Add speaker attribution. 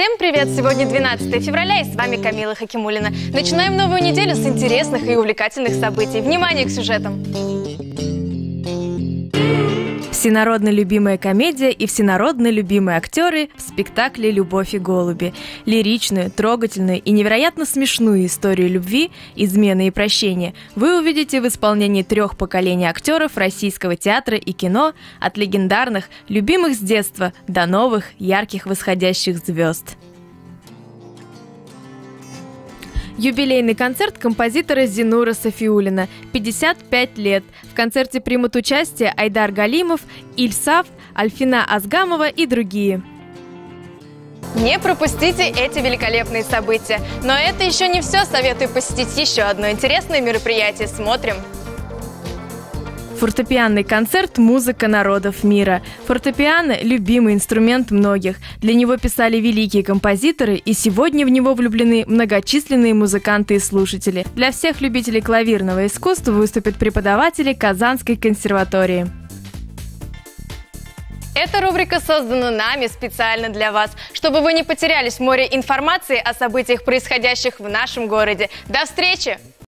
Speaker 1: Всем привет! Сегодня 12 февраля и с вами Камила Хакимуллина. Начинаем новую неделю с интересных и увлекательных событий. Внимание к сюжетам! Всенародно любимая комедия и всенародно любимые актеры в спектакле «Любовь и голуби». Лиричную, трогательную и невероятно смешную историю любви, измены и прощения вы увидите в исполнении 3 поколений актеров российского театра и кино, от легендарных, любимых с детства, до новых, ярких восходящих звезд. Юбилейный концерт композитора Зинура Сафиуллина. 55 лет. В концерте примут участие Айдар Галимов, Ильсав, Альфина Азгамова и другие. Не пропустите эти великолепные события. Но это еще не все. Советую посетить еще одно интересное мероприятие. Смотрим. Фортепианный концерт «Музыка народов мира». Фортепиано – любимый инструмент многих. Для него писали великие композиторы, и сегодня в него влюблены многочисленные музыканты и слушатели. Для всех любителей клавирного искусства выступят преподаватели Казанской консерватории. Эта рубрика создана нами специально для вас, чтобы вы не потерялись в море информации о событиях, происходящих в нашем городе. До встречи!